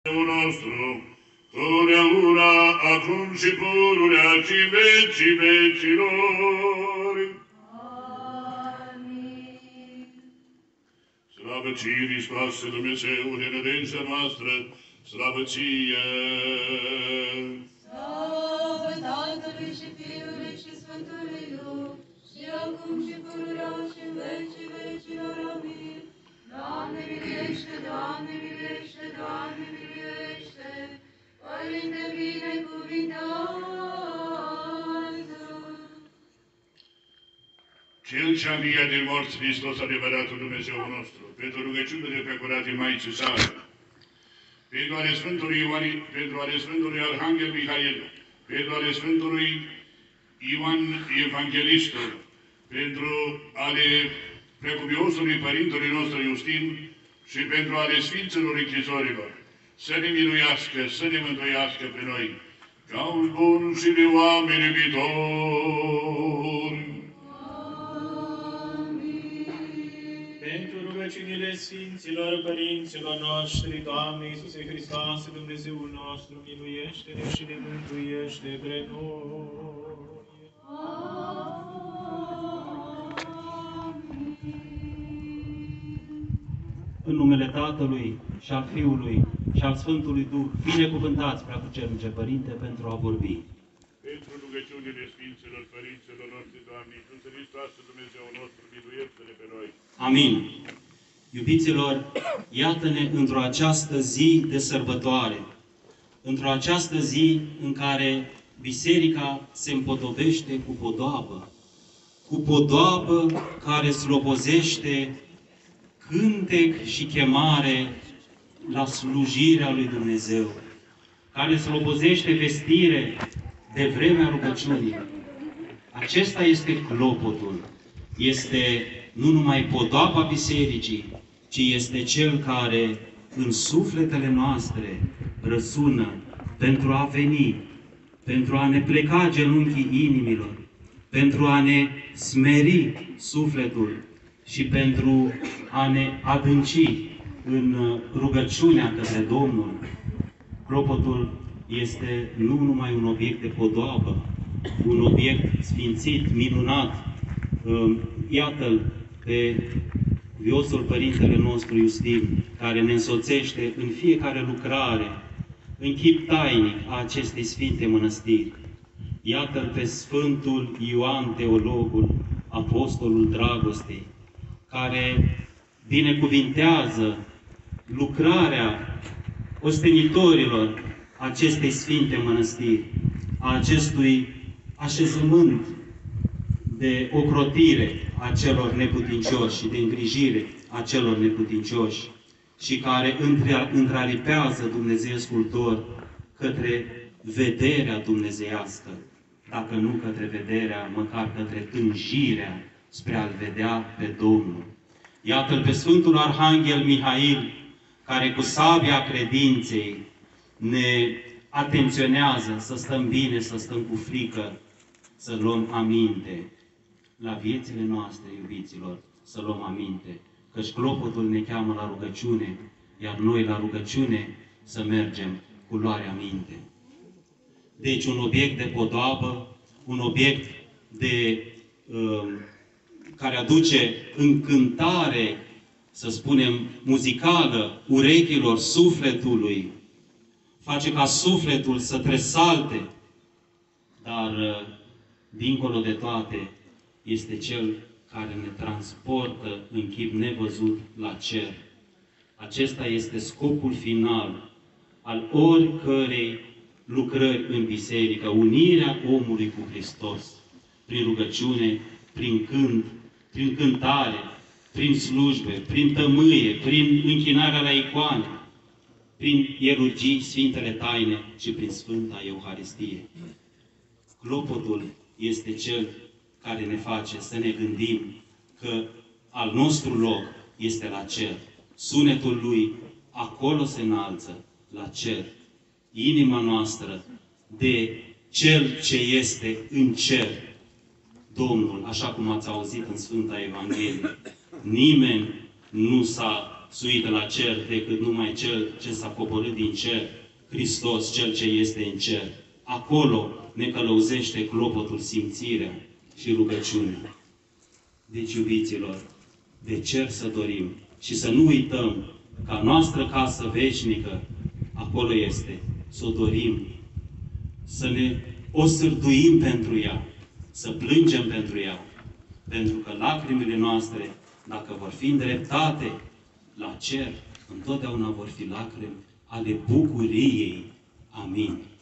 nostru, totdeauna, acum și pururea și vecii vecilor. Amin. Slavă ție, Hristoase, Dumnezeule, nădejdea noastră, slavă ție! Slavă Tatălui și Fiului și Sfântului Duh, și acum și pururea și în vecii vecilor. Amin. Doamne miluiește, Doamne miluiește, Doamne miluiește, Părinte binecuvintează. Cel ce-a înviat din morți, Hristos, adevăratul Dumnezeu nostru, pentru rugăciunile pe curate Maicii sale, pentru ale Sfântului Ioan, pentru ale Sfântului Arhanghel Mihail, pentru ale Sfântului Ioan Evanghelistul, pentru ale precuviosului Părintelui nostru Iustin și pentru ale Sfinților închisorilor, să ne miluiască, să ne mântuiască pe noi, ca un bun și de oameni iubitori. Pentru rugăciunile Sfinților Părinților noștri, Doamne Iisuse Hristoase, Dumnezeul nostru, miluiește-ne și ne mântuiește pe noi. În numele Tatălui și al Fiului și al Sfântului Duh, binecuvântați, Preacucernice Părinte, pentru a vorbi. Pentru rugăciunile Sfinților Părinților noștri, Doamne Iisuse Hristoase, Dumnezeu nostru, miluiește-ne pe noi. Amin. Iubiților, iată-ne într-o această zi de sărbătoare, într-o această zi în care Biserica se împodobește cu podoabă care slobozește cântec și chemare la slujirea lui Dumnezeu, care slobozește vestire de vremea rugăciunii. Acesta este clopotul. Este nu numai podoaba Bisericii, ci este Cel care în sufletele noastre răsună pentru a veni, pentru a ne pleca genunchii inimilor, pentru a ne smeri sufletul și pentru a ne adânci în rugăciunea către Domnul. Clopotul este nu numai un obiect de podoabă, un obiect sfințit, minunat. Iată-l pe viosul Părintele nostru Iustin, care ne însoțește în fiecare lucrare, în chip tainic a acestei sfinte mănăstiri. Iată-l pe Sfântul Ioan Teologul, Apostolul Dragostei, care binecuvintează lucrarea ostenitorilor acestei sfinte mănăstiri, a acestui așezământ de ocrotire a celor neputincioși și de îngrijire a celor neputincioși și care întraripează Dumnezeescul dor către vederea dumnezeiască, dacă nu către vederea, măcar către tânjirea spre a-L vedea pe Domnul. Iată-L pe Sfântul Arhanghel Mihail, care cu sabia credinței ne atenționează să stăm bine, să stăm cu frică, să luăm aminte la viețile noastre, iubiților, să luăm aminte, căci clopotul ne cheamă la rugăciune, iar noi la rugăciune să mergem cu luarea aminte. Deci un obiect de podoabă, un obiect de care aduce încântare, să spunem, muzicală urechilor sufletului, face ca sufletul să tresalte, dar dincolo de toate este Cel care ne transportă în chip nevăzut la cer. Acesta este scopul final al oricărei lucrări în biserică, unirea omului cu Hristos, prin rugăciune, prin cânt, prin cântare, prin slujbe, prin tămâie, prin închinarea la icoane, prin ierurgii, Sfintele Taine și prin Sfânta Euharistie. Clopotul este Cel care ne face să ne gândim că al nostru loc este la cer. Sunetul Lui acolo se înalță, la cer. Inima noastră de Cel ce este în cer. Domnul, așa cum ați auzit în Sfânta Evanghelie, nimeni nu s-a suită la cer decât numai Cel ce s-a coborât din cer, Hristos, Cel ce este în cer. Acolo ne călăuzește clopotul, simțirea și rugăciunea. Deci, iubiților, de cer să dorim și să nu uităm că a noastră casă veșnică, acolo este, să o dorim, să ne o sârduim pentru ea, să plângem pentru ea, pentru că lacrimile noastre, dacă vor fi îndreptate la cer, întotdeauna vor fi lacrimi ale bucuriei. Amin.